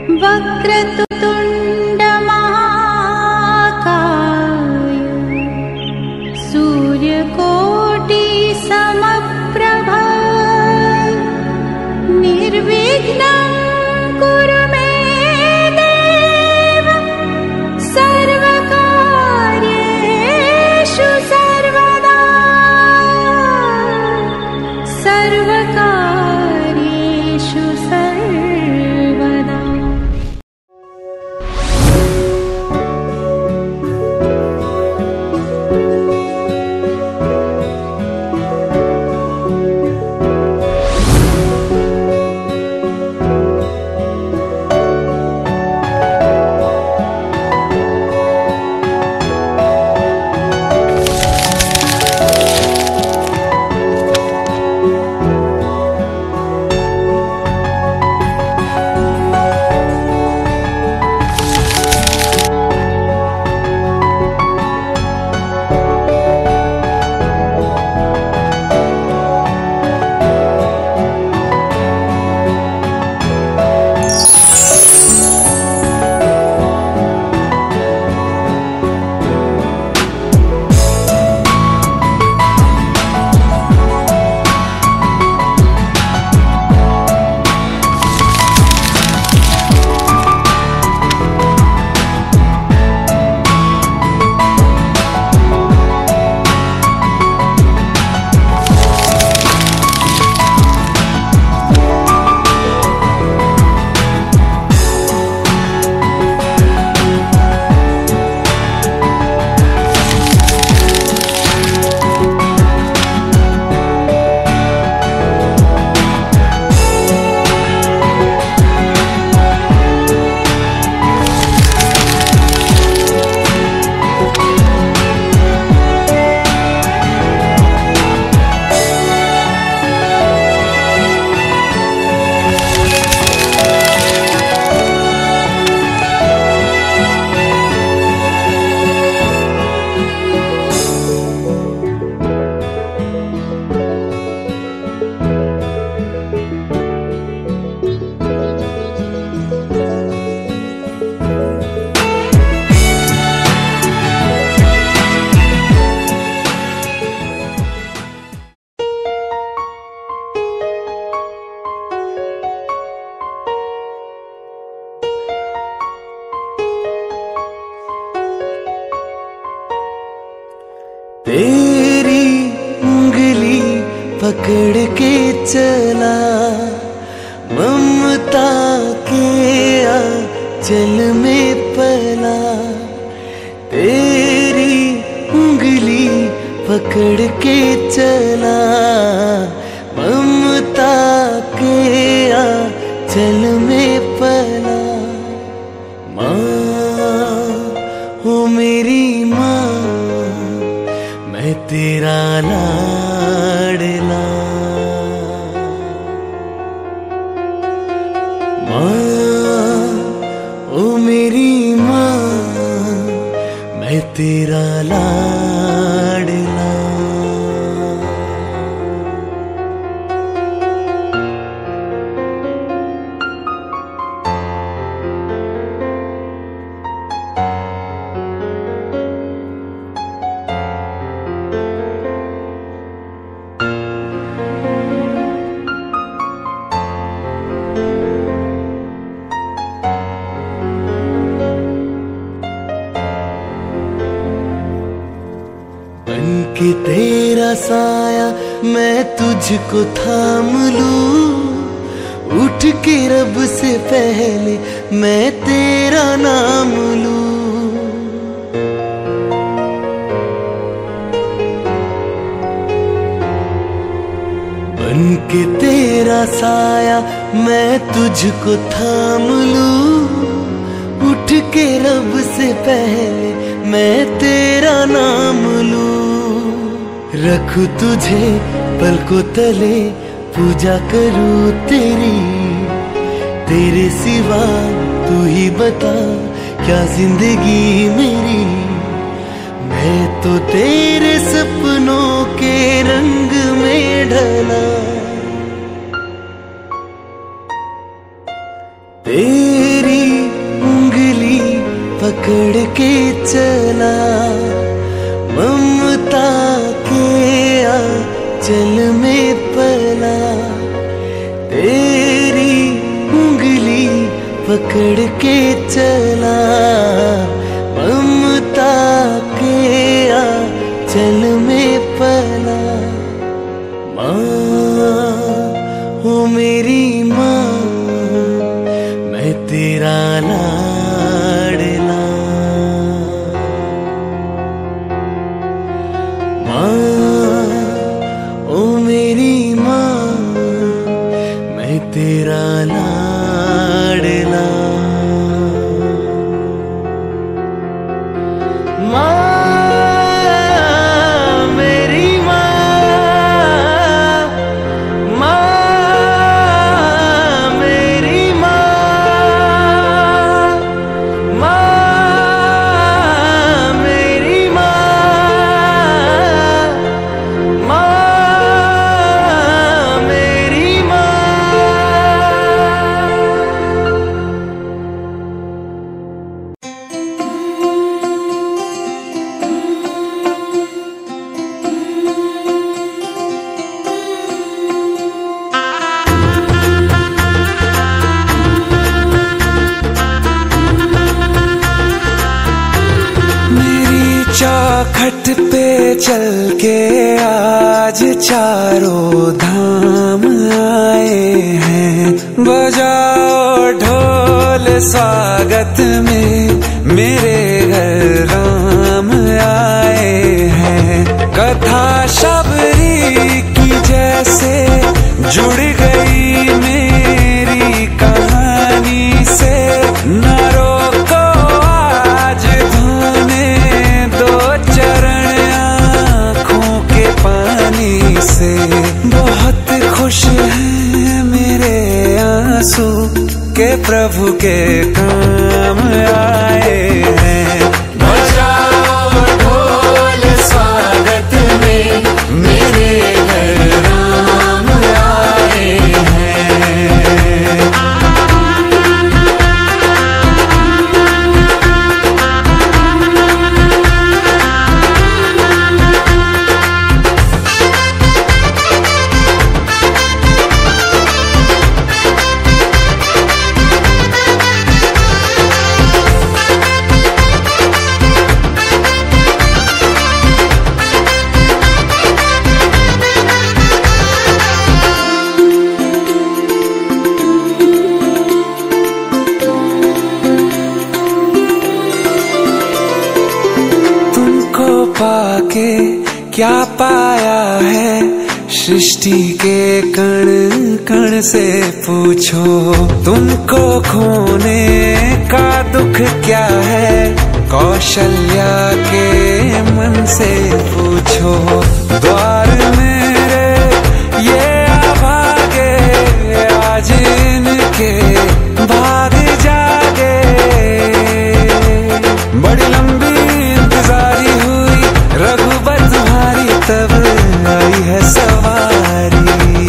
वक्रतुण्ड महाकाय सूर्यकोटि समप्रभ निर्विघ्नं कुरु मे देव सर्वकार्येषु सर्वदा सर्वकार्येषु सर्वदा। तेरी उंगली पकड़ के चला ममता के आंचल में पला। तेरी उंगली पकड़ के चला ममता के आंचल में पला। माँ हो मेरी माँ मैं तेरा लाडला। माँ ओ मेरी माँ मैं तेरा लाडला। कि तेरा साया मैं तुझको थाम लूं। उठ के रब से पहले मैं तेरा नाम लूं। बन के तेरा साया मैं तुझको थाम लूं। उठ के रब से पहले मैं तेरा नाम लूं। रखूं तुझे पलकों तले पूजा करूं तेरी। तेरे सिवा तू ही बता क्या जिंदगी मेरी। मैं तो तेरे सपनों के रंग में ढला। तेरी आंचल में पला, तेरी उंगली पकड़ के चला, ममता के आंचल में पला। माँ हो मेरी माँ, मैं तेरा लाडला। माँ ओ मेरी माँ, मैं तेरा लाडला। माँ चौखट पे चल के आज चारों धाम आए हैं। बजाओ ढोल स्वागत में, मेरे घर राम आए हैं। कथा शबरी की जैसे जुड़ गई मेरी कहानी से। न रोको आज धोने दो चरण आँखों के पानी से। बहुत खुश हैं मेरे आंसू के प्रभु के काम आए हैं। बजाओ ढोल स्वागत में, मेरे घर राम आए हैं। पाके क्या पाया है, सृष्टि के कण कण से पूछो। तुमको खोने का दुख क्या है, कौशल्या के मन से पूछो। द्वार मेरे ये अभागे, आज इनके भाग जागे। बड़ी लंबी इंतजारी हुई रघुबर तुम्हारी, तब आई है सवारी।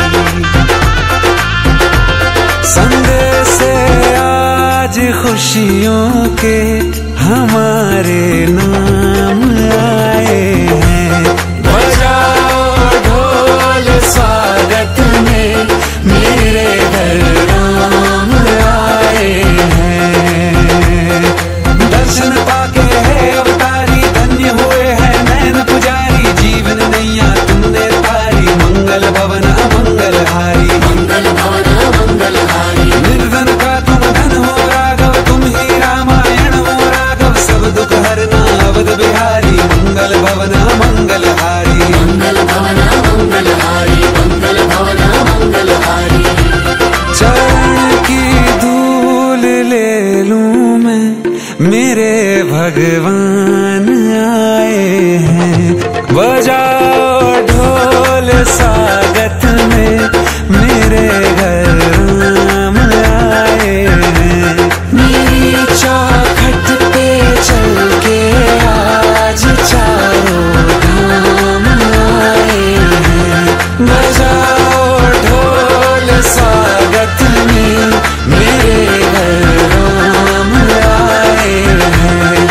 संदेश से आज खुशियों के हमारे नाम आए हैं। बजाओ ढोल स्वागत में, मेरे घर राम आए हैं। दर्शन पाके है अवतारी, धन्य हुए हैं नैन पुजारी। जीवन नैया तुमने तारी, मंगल भवन मंगलहारी। मंगल भवन मंगलहारी। निर्धन का तुम धन हो राघव, तुम ही रामायण हो राघव। सब दुख हरना अवध बिहारी, मंगल भवन मंगलहारी। मंगल भवन मंगलहारी, मंगल भवन मंगलहारी। चरण की धूल ले लूं मैं, मेरे भगवान आए हैं। बजाओ ढोल स्वागत में, मेरे घर राम आए हैं। मेरी चौखट पे चल के आज चारों धाम आए हैं। बजाओ ढोल स्वागत में, मेरे घर राम आए हैं।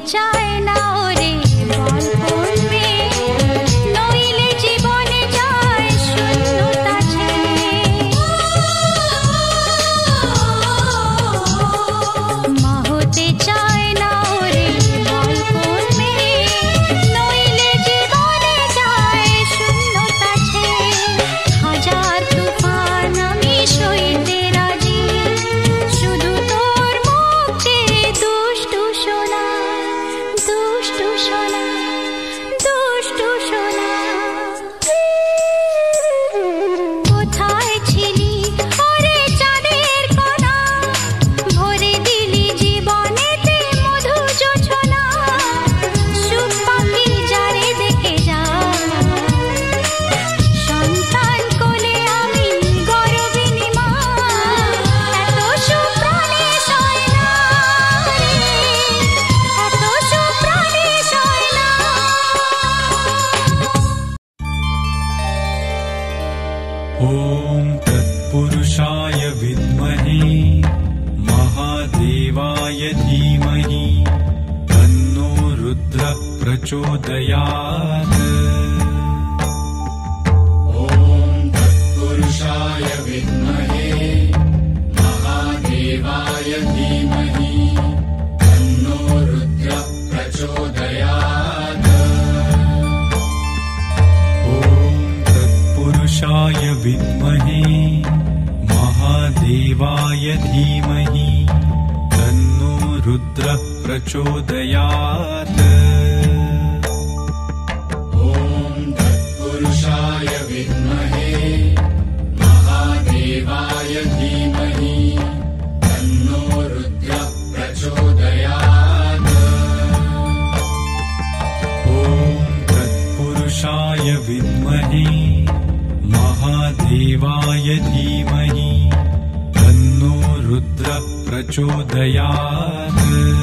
চায় না ওরে বলপন মেয়ে, নইলে জীবনে যায় শূন্যতা ছেয়ে। মা হতে চায় না ওরে বলপন মেয়ে, নইলে জীবনে যায় শূন্যতা ছেয়ে। হাজার তুফান আমি সইতে রাজি, শুধু তোর মুখে দুষ্টু সোনা, দুষ্টু সোনা, দুষ্টু সোনা। কোথায় ছিলি ওরে চাঁদের কণা, ভরে দিলি জীবনেতে মধু জোছনা। সুখ পাখি যারে দেখে যা, সন্তান কোলে আমি গর্বিণী মা। এত সুখ প্রাণে সয় না রে, এত সুখ প্রাণে সয় না। ॐ तत्पुरुषाय विद्महे महादेवाय धीमहि तन्नो रुद्रः प्रचोदयात्। ॐ तत्पुरुषाय विद्महे महादेवाय धीमहि तन्नो रुद्रः प्रचोदयात्। पुरुषाय विद्महे महादेवाय धीमहि तन्नो रुद्रः प्रचोदयात्। ॐ तत्पुरुषाय विद्महे महादेवाय धीमहि तन्नो रुद्रः प्रचोदयात्। ॐ तत्पुरुषाय विद्महे महादेवाय धीमहि तन्नो रुद्रः प्रचोदयात्।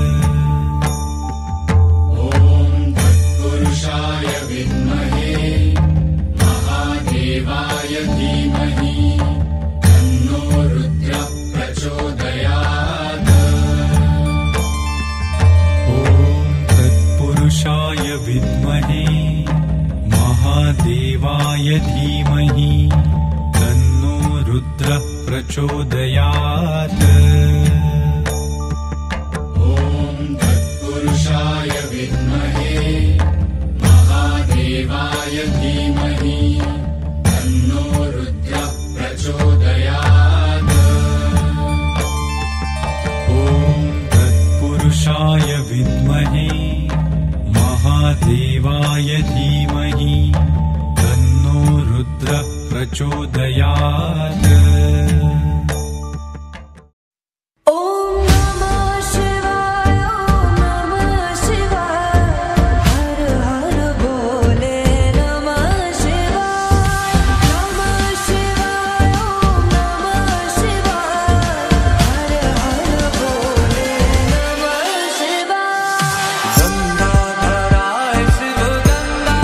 ॐ तत्पुरुषाय विद्महे महादेवाय धीमहि तन्नो रुद्रः प्रचोदयात्। ॐ तत्पुरुषाय विद्महे महादेवाय धीमहि तन्नो रुद्रः प्रचोदयात्। ॐ तत्पुरुषाय विद्महे महादेवाय धीमहि तन्नो रुद्रः प्रचोदयात्। ॐ तत्पुरुषाय विद्महे महादेवाय धीमहि तन्नो रुद्रः प्रचोदयात्। ओम नमः शिवाय, ओम नमः शिवाय, हर हर बोले नमः शिवाय, नमः शिवाय, ओम नमः शिवाय, हर हर बोले नमः शिवाय। गंगाधराय शिव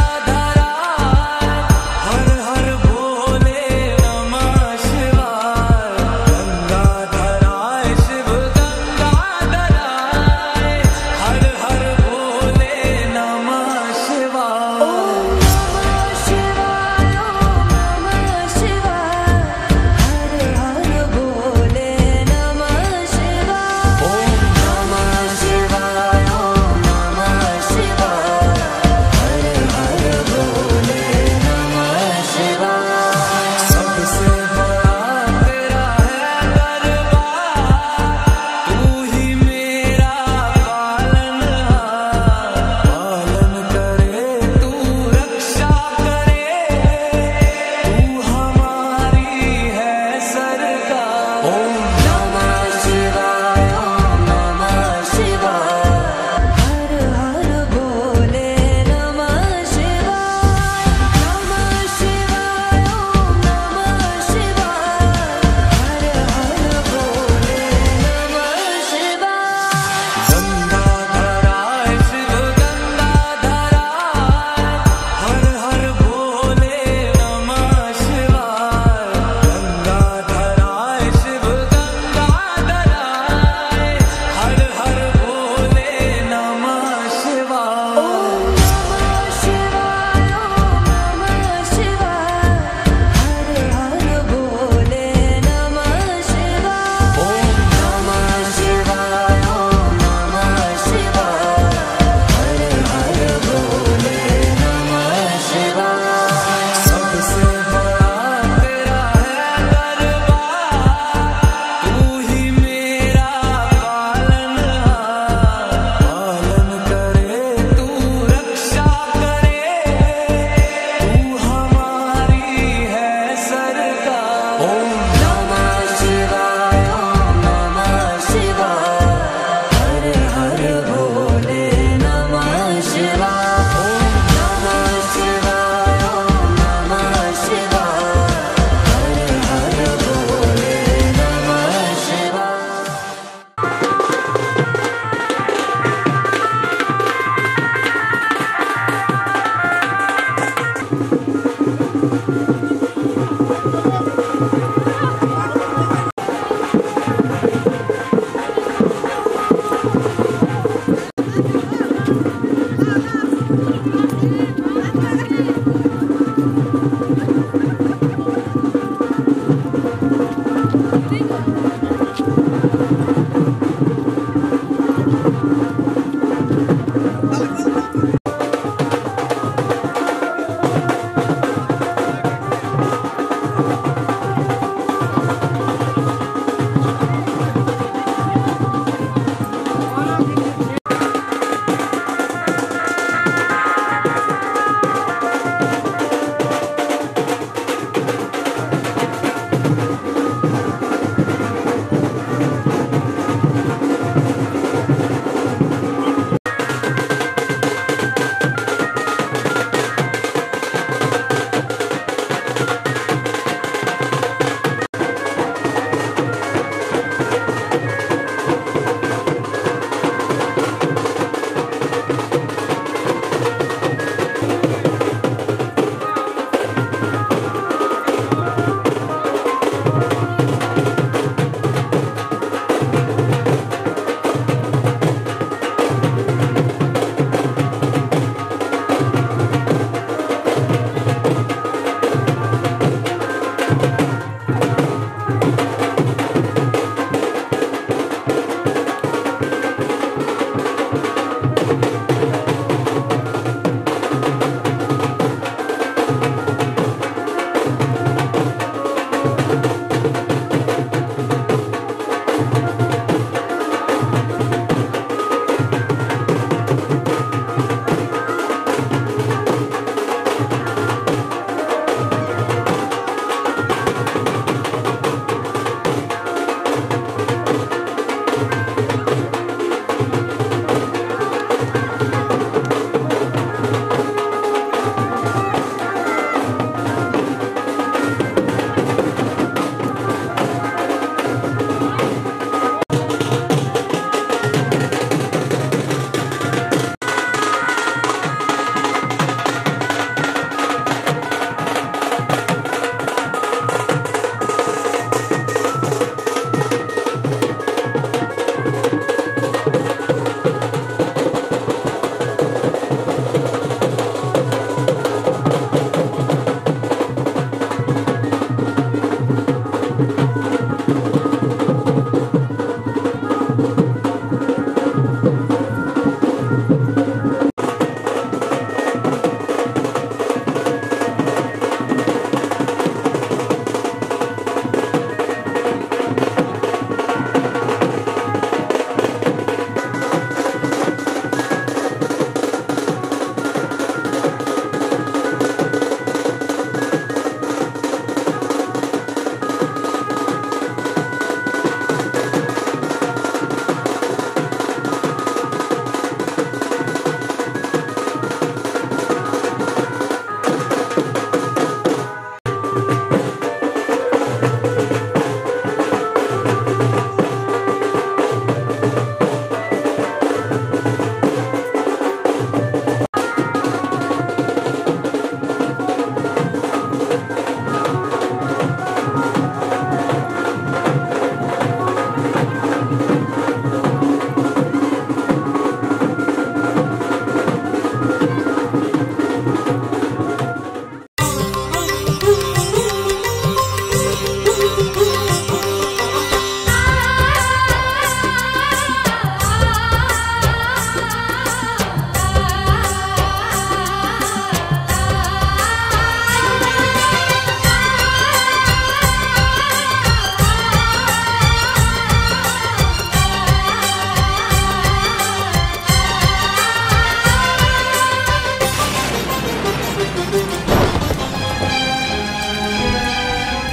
गंगाधराय, हर हर बोले नमः शिवाय।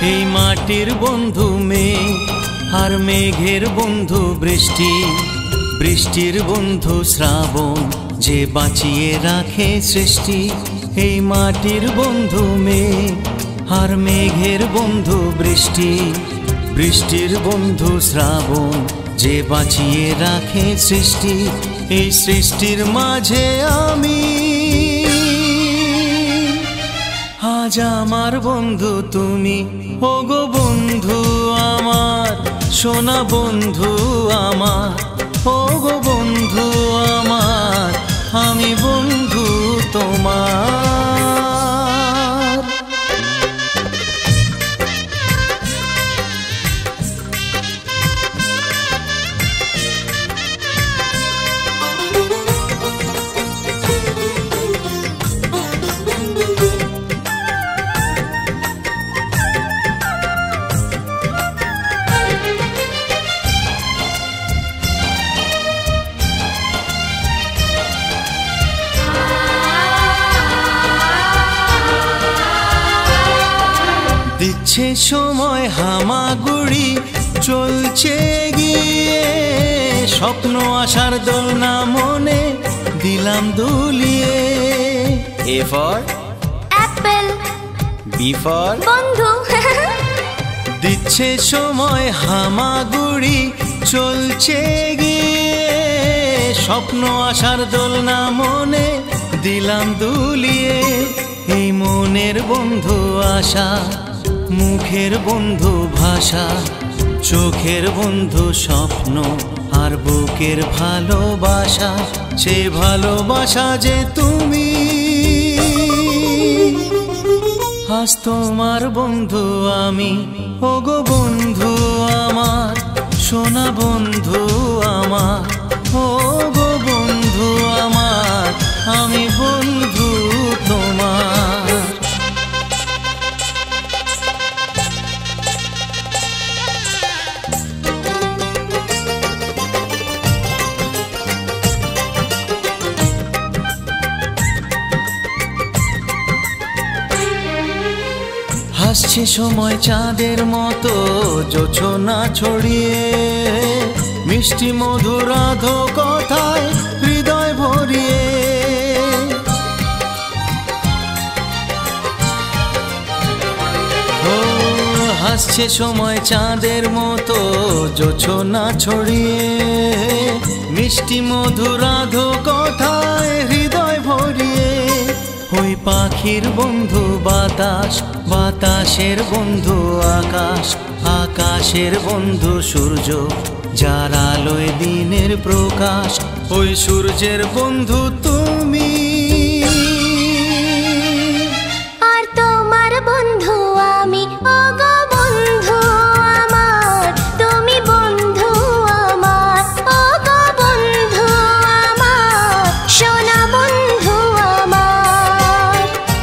এই মাটির বন্ধু মেঘ আর মেঘের বন্ধু বৃষ্টি, বৃষ্টির বন্ধু শ্রাবণ যে বাঁচিয়ে রাখে সৃষ্টি। এই মাটির বন্ধু মেঘ আর মেঘের বন্ধু বৃষ্টি, বৃষ্টির বন্ধু শ্রাবণ যে বাঁচিয়ে রাখে সৃষ্টি। এই সৃষ্টির মাঝে আমি, আজ আমার বন্ধু তুমি, ওগো বন্ধু আমার, সোনা বন্ধু আমার, ওগো বন্ধু আমার, আমি বন্ধু তোমার। দিচ্ছে সময় হামাগুড়ি, চলছে গিয়ে স্বপ্ন আশার দোলনা মনে দিলাম দুলিয়ে। A for apple, B for বন্ধু। দিচ্ছে সময় হামাগুড়ি, চলছে গিয়ে স্বপ্ন আশার দোলনা মনে দিলাম দুলিয়ে। এই মনের বন্ধু আশা, মুখের বন্ধু ভাষা, চোখের বন্ধু স্বপ্ন আর বুকের ভালোবাসা। সে ভালোবাসা যে তুমি, আজ তোমার বন্ধু আমি, ওগো বন্ধু আমার, সোনা বন্ধু আমার, ওগো বন্ধু আমার, আমি বন্ধু তোমার। হাসছে সময় চাঁদের মতো জোছনা ছড়িয়ে, মিষ্টি মধুর আধো কথায় হৃদয় ভরিয়ে। ও হাসছে সময় চাঁদের মতো জোছনা ছড়িয়ে, মিষ্টি মধুর আধো কথায় হৃদয় ভরিয়ে। ওই পাখির বন্ধু বাতাস, বাতাসের বন্ধু আকাশ, আকাশের বন্ধু সূর্য যার আলোয় দিনের প্রকাশ। ওই সূর্যের বন্ধু তুমি, আর তোমার বন্ধু আমি, ওগো বন্ধু আমার, তুমি বন্ধু আমার, ওগো বন্ধু আমার, সোনা বন্ধু আমার।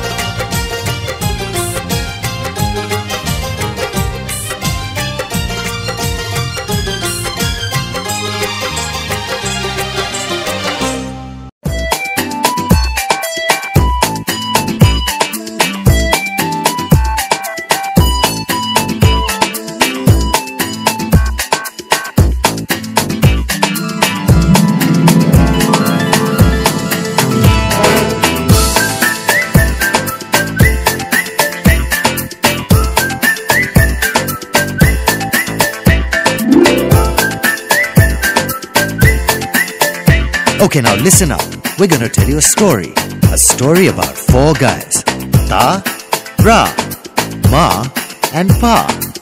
Okay, now listen up. We're gonna tell you a story about four guys. Ta, Ra, Ma, and Pa.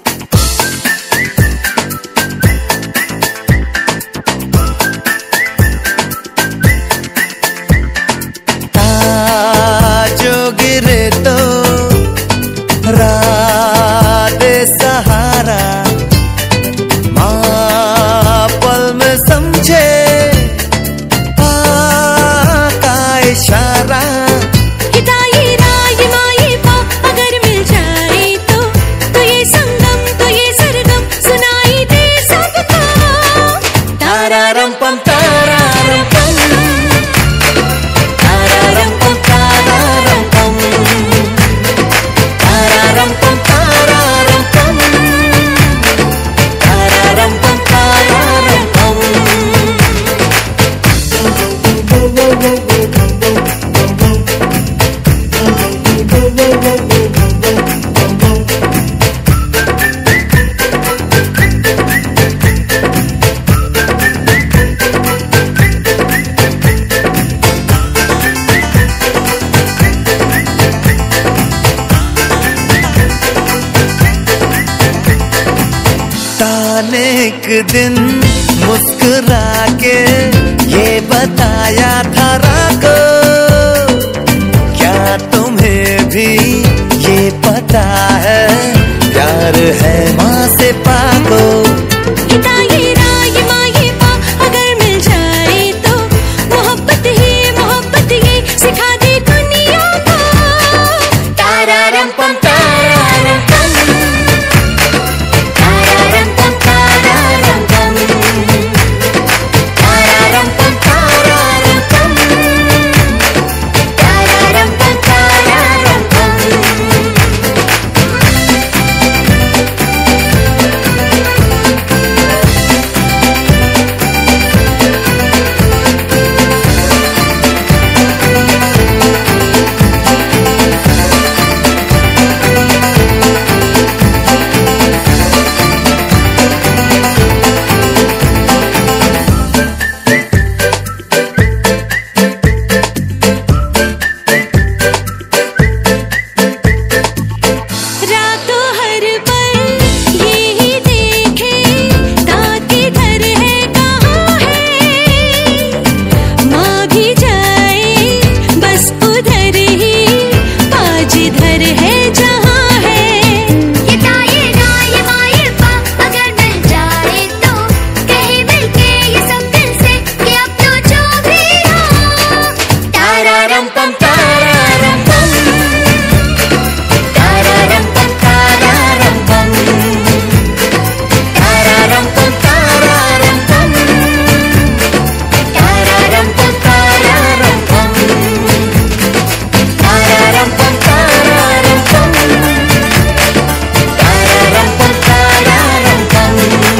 তা जोगिरे तो रा दे सहारा, माँ पल में समझे इशारा। हिदाई राय माई पा अगर मिल जाए तो ये संगम, तो ये सरगम सुनाई दे सबको। तारारम पम तारारम पम, तारारम पम तारारम पम, तारारम पम तारारम पम। ने एक दिन मुस्कुरा के ये बताया था राको, क्या तुम्हें भी ये पता है प्यार है माँ से पाको। ये रा ये माँ ये पा अगर मिल जाए तो मोहब्बत ये सिखा दे दुनिया को। तारारम पम तारारम पम, तारारम पम तारारम पम, तारारम पम तारारम पम, तारारम पम तारारम पम। रातों हर पल यही देखे ताकि घर है कहाँ है, माँ भी जाए बस उधर ही, आज इधर है जहाँ है। ये ताये ना ये माँ ये पा अगर मिल जाए तो कहीं मिलके ये सब दिल से कि अब तो जो भी हो। तारारम पम तारारम पम, तारारम पम तारारम पम, तारारम पम तारारम पम, तारारम पम तारारम पम, तारारम पम तारारम पम, तारारम पम तारारम पम,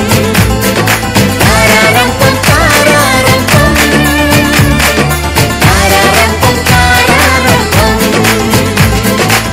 तारारम पम तारारम पम, तारारम पम तारारम पम।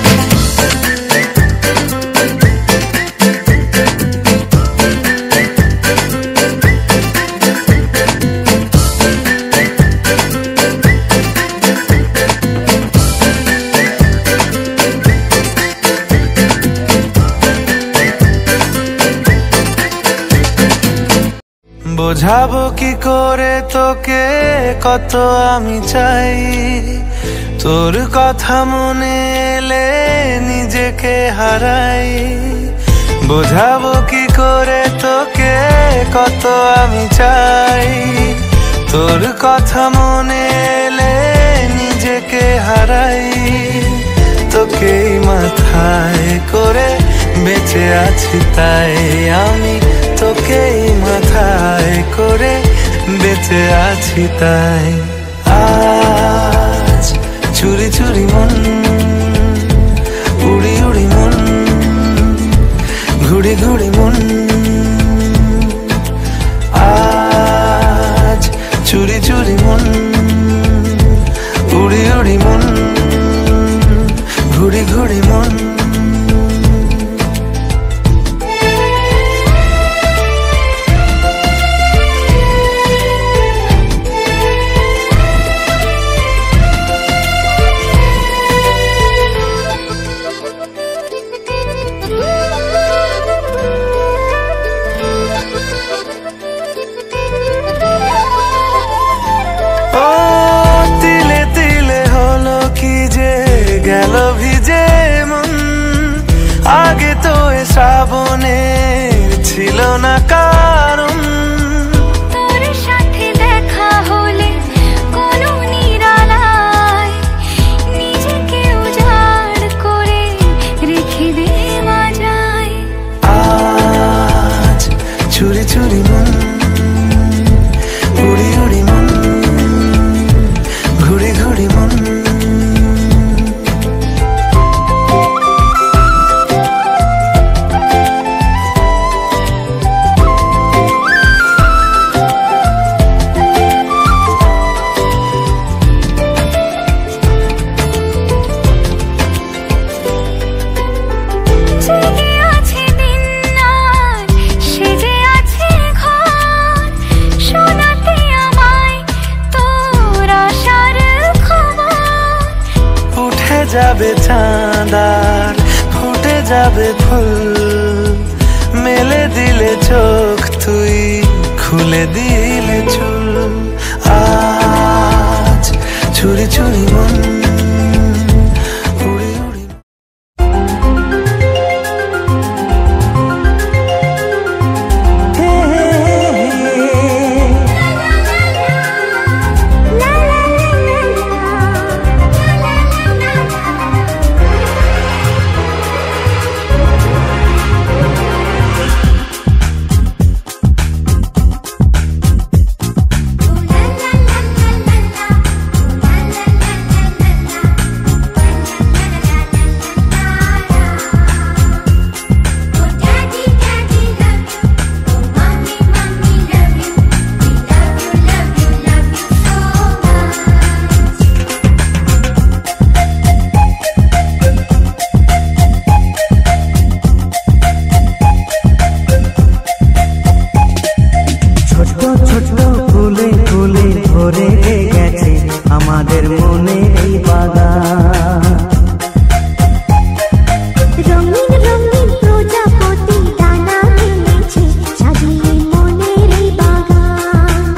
বোঝাবো কি করে তোকে কত আমি চাই, তোর কথা মনে এলে নিজেকে হারাই। বোঝাবো কি করে তোকে কত আমি চাই, তোর কথা মনে এলে নিজেকে হারাই। তোকেই মাথায় করে বেঁচে আছি তাই আমি, তোকেই মাথায় করে বেঁচে আছি তাই। আজ চুরি চুরি মন উড়ি উড়ি মন ঘুড়ি ঘুড়ি মন, আজ চুরি চুরি মন উড়ি উড়ি মন ঘুড়ি ঘুড়ি মন। গেল ভিজে মন, আগে তো এ শ্রাবণের ছিল না কারণ। তোর সাথে দেখা হলে কোনো নিরালায় নিজেকে উজাড় করে রেখে দেওয়া যায়। আজ চুরি চুরি মন উড়ি উড়ি মন ঘুড়ি ঘুড়ি মন। যাবে চাঁদার ফুটে যাবে ফুল, মেলে দিলে চোখ ফেলে দিলে চুল। আজ ছুরি ছুরি মন উড়ে উড়ে। আমাদের মনে এই বাগান, রঙিন রঙিন প্রজাপতি ডানা মেলেছে সাজিয়ে মনের এই বাগান।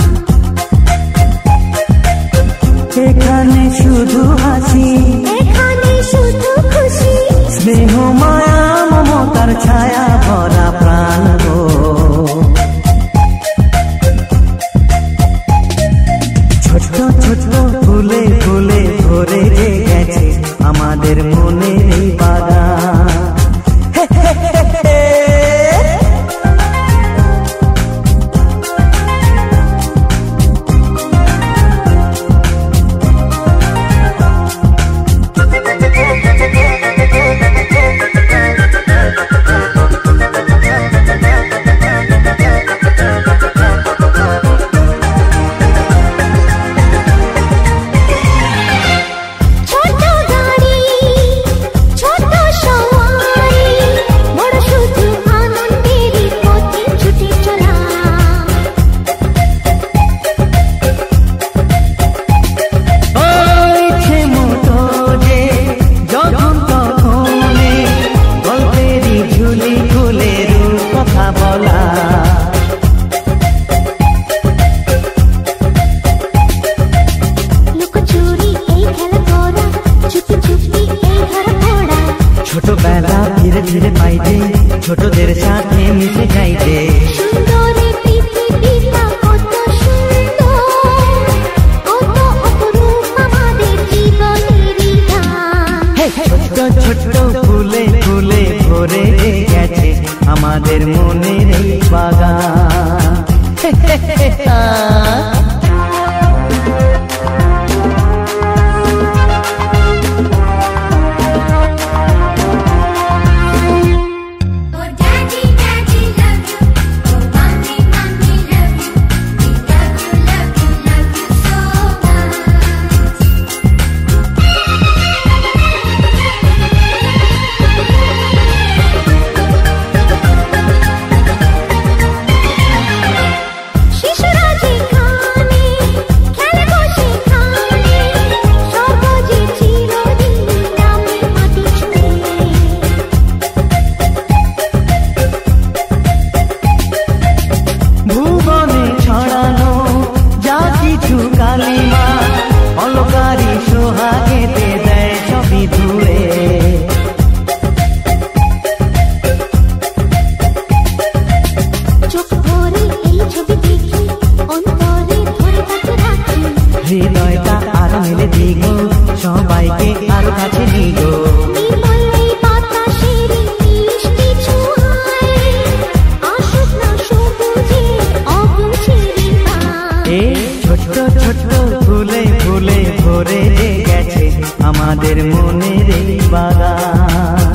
এখানে শুধু হাসি, এখানে শুধু খুশি, স্নেহ মায়া মমতার ছায়া ভরা প্রাণ গো। ছোট ছোট ফুলে ফুলে ভরে গেছে আমাদের মনে এই বাগান। ছোট গাড়ি ছোট সওয়ারি, বড় শুধু আনন্দেরই পথে ছুটে চলা। ইচ্ছে মতো যে যখন তখনে গল্পেরই ঝুলি খুলে রূপ কথা বলা। লুকোচুরি এই খেলা করা, চুপি চুপি এই ধরা পড়া। ছোটবেলা ধীরে ধীরে পাইতে ছোটদের সাথে মিশে যাইতে। সুন্দরে পৃথিবীটা কত সুন্দর, কত অপরূপ আমাদের জীবনেরই গান। ছোট ছোট ফুলে ফুলে ভরে গেছে আমাদের মনের এই বাগান। Oh daddy daddy love you, oh mommy mommy love you, we love you love you love you so much. শিশুরা যেখানে খেলে বসে খানে, সর্বজে চিরদিন নামে মাটি ছুঁয়ে। ভুবনে ছড়ানো যা কিছু কালিমা অলকারি সোহাগেতে দেয় সবই ধুয়ে। চোখ ভরে এই ছবি দেখি, অন্তরে ধরে তাকে রাখি। হৃদয়টা আর মেলে দিগো সবাইকে আরো কাছে নিগো। নির্মল এই বাতাসের মিষ্টি ছোঁয়ায়, আসুক না সবুজে অবুঝের পায়। এই ছোট ছোট ফুলে ফুলে ভরে গেছে আমাদের মনের এই বাগান।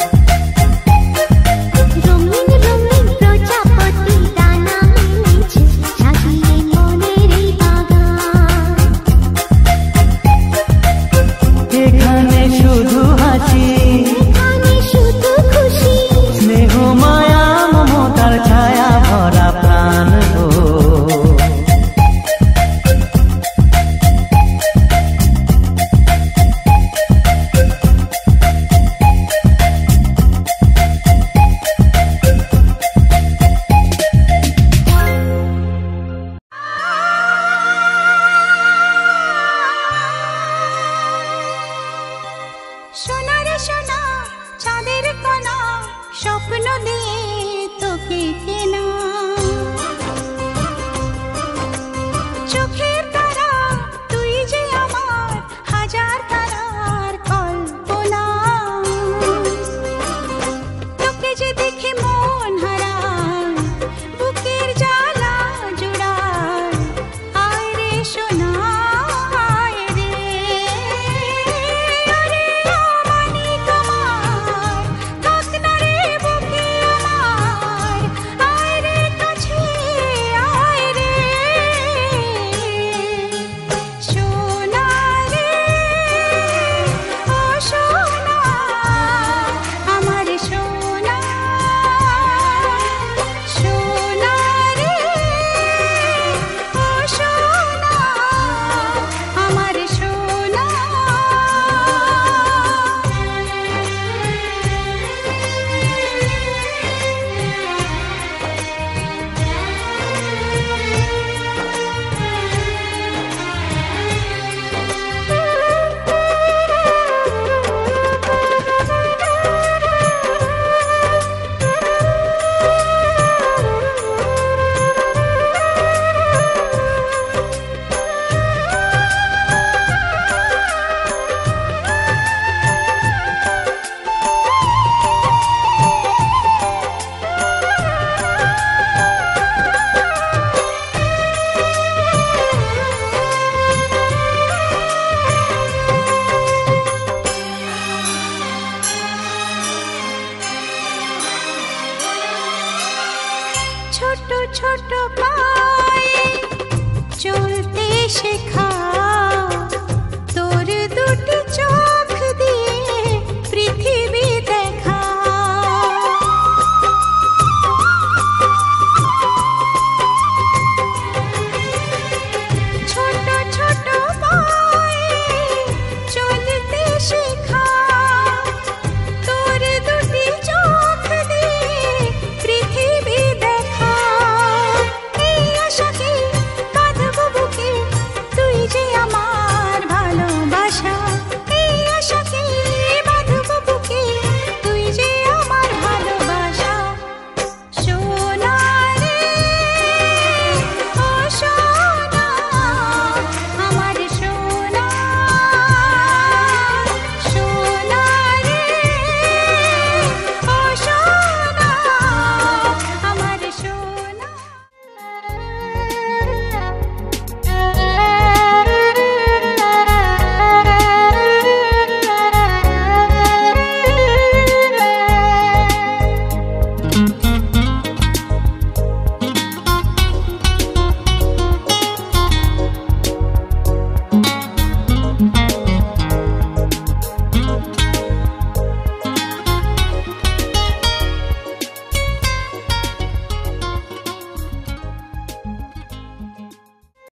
রঙিন রঙিন প্রজাপতি ডানা মেলেছে সাজিয়ে মনের এই বাগান। এখানে শুধু হাসি, এখানে শুধু খুশি, স্নেহ মায়া মমতার ছায়া ভরা প্রাণ গো। চোখের তারা তুই যে আমার হাজার তারার কল্পনা তোকে যে দেখে মন হারায় বুকের জ্বালা জুড়ায় আয় রে সোনা আয় রে আরে আমানি তোমার থাক না রে বুকে আমার আয় রে কাছে আয় রে সোনা রে ও সোনা আমার সোনা সোনা রে ও সোনা আমার সোনা ছোট ছোট পায়ে চলতে শেখা